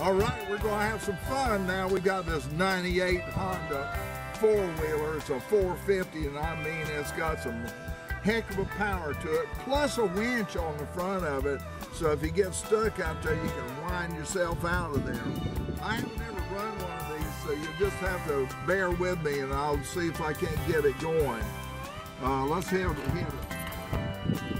All right, we're gonna have some fun now. We got this 98 Honda four-wheeler. It's a 450, and I mean, it's got some heck of a power to it, plus a winch on the front of it. So if you get stuck out there, you can wind yourself out of there. I haven't ever run one of these, so you just have to bear with me, and I'll see if I can't get it going. Let's hit it.